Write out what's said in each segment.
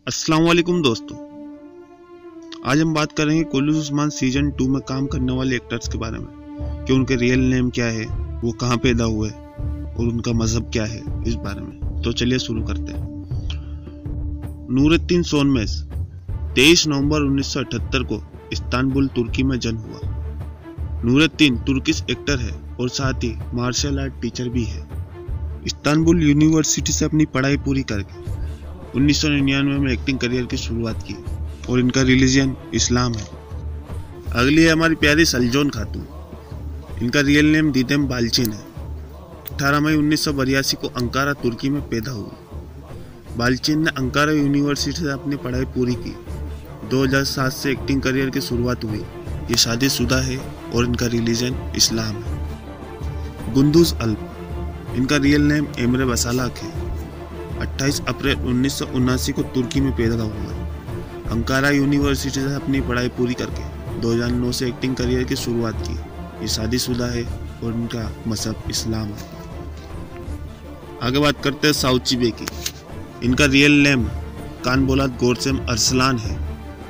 अस्सलाम वालेकुम दोस्तों, आज हम बात करेंगे कुल्लू उस्मान सीजन 2 में काम करने वाले एक्टर्स के बारे में कि उनके रियल नेम क्या है, वो कहाँ पैदा हुए और उनका मजहब क्या है, इस बारे में। तो चलिए शुरू करते हैं। नूरुद्दीन सोनमेस 23 नवंबर 1978 को इस्तांबुल तुर्की में जन्म हुआ। नूरुद्दीन तुर्किश एक्टर है और साथ ही मार्शल आर्ट टीचर भी है। इस्तांबुल यूनिवर्सिटी से अपनी पढ़ाई पूरी करके 1999 में एक्टिंग करियर की शुरुआत की और इनका रिलीजन इस्लाम है। अगली है हमारी प्यारी सलजोन खातून। इनका रियल नेम दीदेम बाल्चिन है। 18 मई 1982 को अंकारा तुर्की में पैदा हुई। बाल्चिन ने अंकारा यूनिवर्सिटी से अपनी पढ़ाई पूरी की। 2007 से एक्टिंग करियर की शुरुआत हुई। ये शादीशुदा है और इनका रिलीजन इस्लाम है। गुंदुज अल्प। इनका रियल नेम एमरे बसालाक है। 28 अप्रैल 1979 को तुर्की में पैदा हुआ। अंकारा यूनिवर्सिटी से अपनी पढ़ाई पूरी करके 2009 से एक्टिंग करियर की शुरुआत की। ये शादीशुदा है और इनका मजहब इस्लाम है। आगे बात करते हैं साउची बे की। इनका real name Kanbolat Gorsem Arslan है।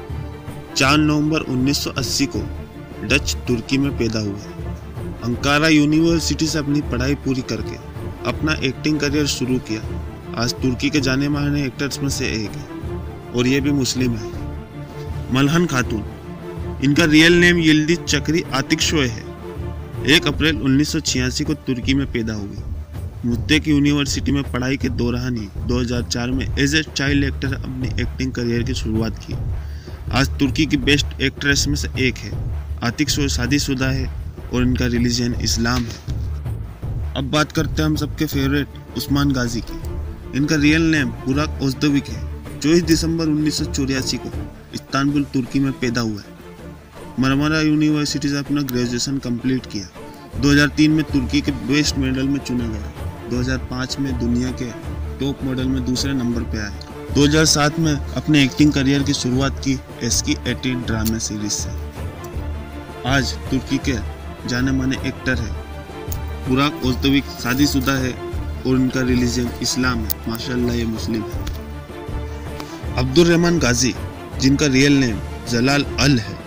4 नवंबर 1980 को डच तुर्की में पैदा हुआ। अंकारा यूनिवर्सिटी से अपनी पढ़ाई पूरी करके अपना एक्टिंग करियर शुरू किया। आज तुर्की के जाने माने एक्टर्स में से एक है और ये भी मुस्लिम है। मलहन खातून। इनका रियल नेम यिल्दिज चक्री आतिकशोय है। 1 अप्रैल 1986 को तुर्की में पैदा हुई। मुद्देक यूनिवर्सिटी में पढ़ाई के दौरान ही 2004 में एज ए चाइल्ड एक्टर अपनी एक्टिंग करियर की शुरुआत की। आज तुर्की की बेस्ट एक्ट्रेस में से एक है। आतिकशोय शादीशुदा है और इनका रिलीजन इस्लाम है। अब बात करते हैं हम सबके फेवरेट उस्मान गाजी की। इनका रियल नेम बुराक ओज़दोविक है। 24 दिसंबर 1984 को इस्तांबुल तुर्की में पैदा हुआ है। मरमरा यूनिवर्सिटी से अपना ग्रेजुएशन कंप्लीट किया। 2003 में तुर्की के बेस्ट मॉडल में चुना गया। 2005 में दुनिया के टॉप मॉडल में दूसरे नंबर पे आए। 2007 में अपने एक्टिंग करियर की शुरुआत की एस्की 18 ड्रामा सीरीज से। आज तुर्की के जाने माने एक्टर है। बुराक ओज़दोविक शादीशुदा है और उनका रिलीजन इस्लाम है। माशाअल्लाह ये मुस्लिम है। अब्दुल रहमान गाजी, जिनका रियल नेम जलाल अल है,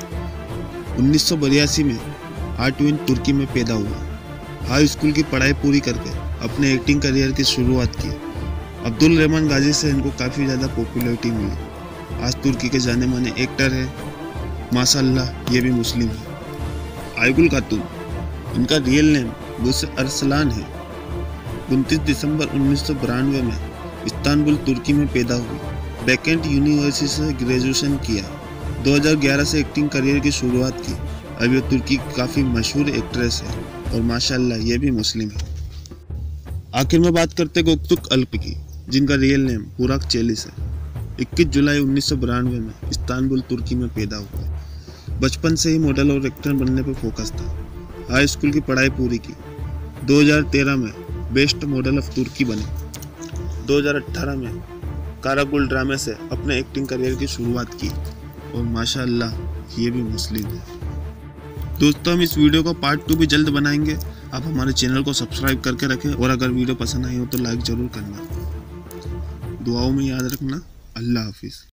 1982 में आर्टविन तुर्की में पैदा हुआ। हाई स्कूल की पढ़ाई पूरी करके अपने एक्टिंग करियर की शुरुआत की। अब्दुल रहमान गाजी से इनको काफ़ी ज़्यादा पॉपुलैरिटी मिली। आज तुर्की के जाने माने एक्टर है। माशाअल्लाह ये भी मुस्लिम है। आयगुल खातून। इनका रियल नेम बुसे अरसलान है। 29 दिसंबर 1992 में इस्तांबुल तुर्की में पैदा हुई। बेकेंट यूनिवर्सिटी से ग्रेजुएशन किया। 2011 से एक्टिंग करियर की शुरुआत की। अब ये तुर्की की काफ़ी मशहूर एक्ट्रेस है और माशाअल्लाह ये भी मुस्लिम है। आखिर में बात करते गोक्तुक अल्प की, जिनका रियल नेम बुराक चेलिस है। 21 जुलाई 1992 में इस्तांबुल तुर्की में पैदा हुआ। बचपन से ही मॉडल और एक्टर बनने पर फोकस था। हाई स्कूल की पढ़ाई पूरी की। 2013 में बेस्ट मॉडल ऑफ तुर्की बने। 2018 में कारागुल ड्रामे से अपने एक्टिंग करियर की शुरुआत की और माशाअल्लाह ये भी मुस्लिम है। दोस्तों, हम इस वीडियो को पार्ट 2 भी जल्द बनाएंगे। आप हमारे चैनल को सब्सक्राइब करके रखें और अगर वीडियो पसंद आई हो तो लाइक ज़रूर करना। दुआओं में याद रखना। अल्लाह हाफिज़।